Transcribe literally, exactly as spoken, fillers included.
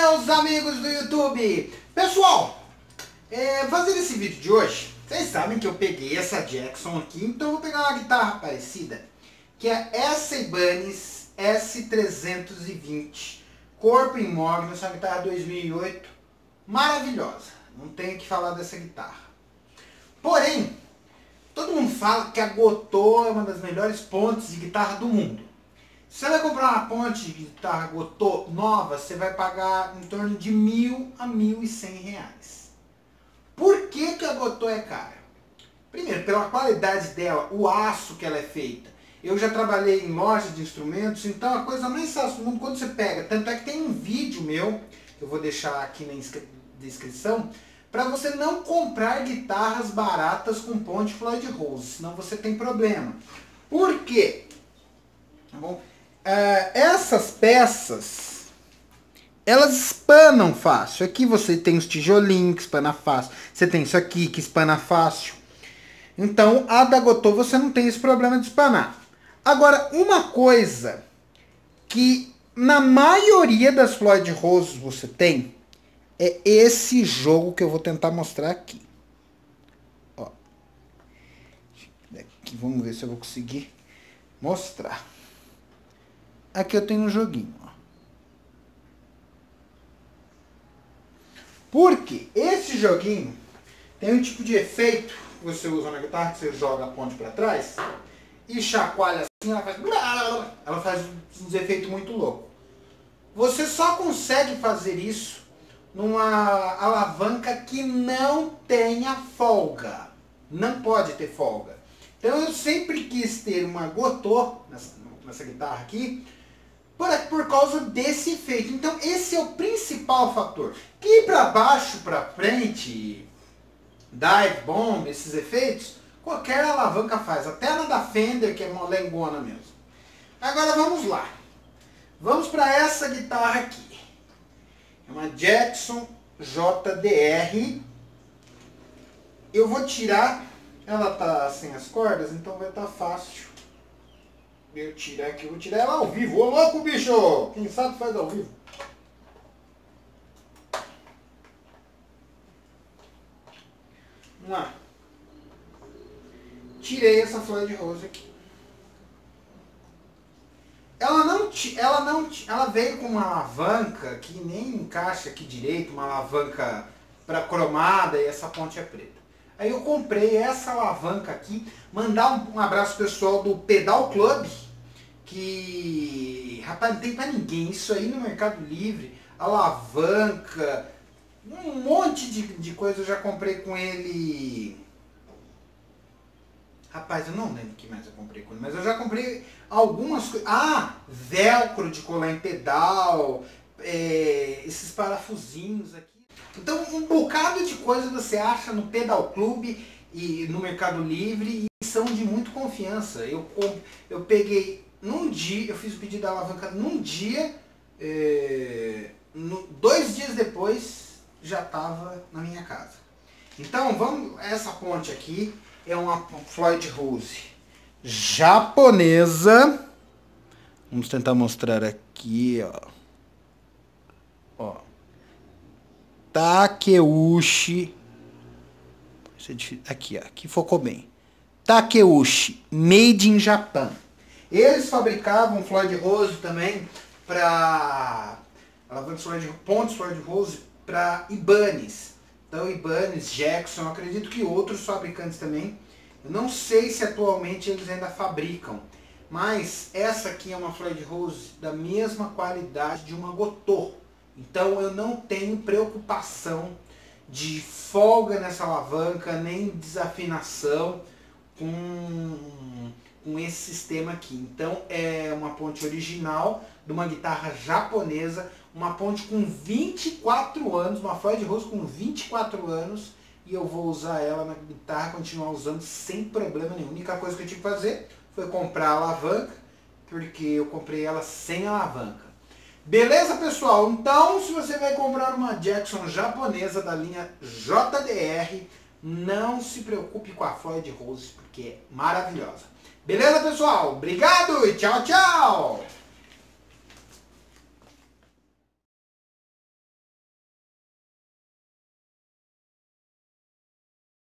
meus amigos do YouTube? Pessoal, é, fazendo esse vídeo de hoje, vocês sabem que eu peguei essa Jackson aqui, então eu vou pegar uma guitarra parecida, que é essa Ibanez S trezentos e vinte, corpo imóvel, essa guitarra dois mil e oito, maravilhosa, não tenho o que falar dessa guitarra. Porém, todo mundo fala que a Gotô é uma das melhores pontes de guitarra do mundo. Se você vai comprar uma ponte de guitarra Gotô nova, você vai pagar em torno de mil a mil e cem reais. Por que que a Gotô é cara? Primeiro, pela qualidade dela, o aço que ela é feita. Eu já trabalhei em loja de instrumentos, então a coisa mais fácil do mundo quando você pega. Tanto é que tem um vídeo meu, que eu vou deixar aqui na descrição, para você não comprar guitarras baratas com ponte Floyd Rose, senão você tem problema. Por quê? Tá bom? Uh, essas peças, elas espanam fácil. Aqui você tem os tijolinhos que espana fácil. Você tem isso aqui que espana fácil. Então, a da Gotô você não tem esse problema de espanar. Agora, uma coisa que na maioria das Floyd Rose você tem, é esse jogo que eu vou tentar mostrar aqui. Ó. Aqui, vamos ver se eu vou conseguir mostrar. Aqui eu tenho um joguinho. Ó. Porque esse joguinho tem um tipo de efeito que você usa na guitarra, que você joga a ponte para trás e chacoalha assim, ela faz, ela faz uns efeitos muito loucos. Você só consegue fazer isso numa alavanca que não tenha folga. Não pode ter folga. Então eu sempre quis ter uma Gotô nessa, nessa guitarra aqui, por, por causa desse efeito. Então esse é o principal fator. Que para baixo, para frente, dive bomb, esses efeitos, qualquer alavanca faz. Até na da Fender, que é molengona mesmo. Agora vamos lá. Vamos para essa guitarra aqui. É uma Jackson J D R. Eu vou tirar, ela tá sem as cordas, então vai estar tá fácil eu tirar aqui. Eu vou tirar ela ao vivo. Ô louco, bicho! Quem sabe faz ao vivo. Vamos lá. Tirei essa Floyd Rose aqui. Ela não, ela não, ela veio com uma alavanca que nem encaixa aqui direito, uma alavanca para cromada e essa ponte é preta. Aí eu comprei essa alavanca aqui, mandar um, um abraço pessoal do Pedal Club, que, rapaz, não tem pra ninguém, isso aí no Mercado Livre, alavanca, um monte de, de coisa eu já comprei com ele. Rapaz, eu não lembro o que mais eu comprei com ele, mas eu já comprei algumas coisas. Ah, velcro de colar em pedal, é, esses parafusinhos aqui. Então, um bocado de coisa você acha no Pedal Club e no Mercado Livre e são de muito confiança. Eu, eu peguei num dia, eu fiz o pedido da alavanca num dia, é, no, dois dias depois já estava na minha casa. Então, vamos, essa ponte aqui é uma Floyd Rose japonesa. Vamos tentar mostrar aqui, ó. Ó. Takeuchi. Aqui, ó. Aqui focou bem. Takeuchi, made in Japan. Eles fabricavam Floyd Rose também para pontes Floyd Rose para Ibanez. Então Ibanez, Jackson, eu acredito que outros fabricantes também. Eu não sei se atualmente eles ainda fabricam. Mas essa aqui é uma Floyd Rose da mesma qualidade de uma Gotô. Então eu não tenho preocupação de folga nessa alavanca, nem desafinação com, com esse sistema aqui. Então é uma ponte original de uma guitarra japonesa, uma ponte com vinte e quatro anos, uma Floyd Rose com vinte e quatro anos, e eu vou usar ela na guitarra, continuar usando sem problema nenhum. A única coisa que eu tive que fazer foi comprar a alavanca, porque eu comprei ela sem alavanca. Beleza, pessoal? Então, se você vai comprar uma Jackson japonesa da linha J D R, não se preocupe com a Floyd Rose, porque é maravilhosa. Beleza, pessoal? Obrigado e tchau, tchau!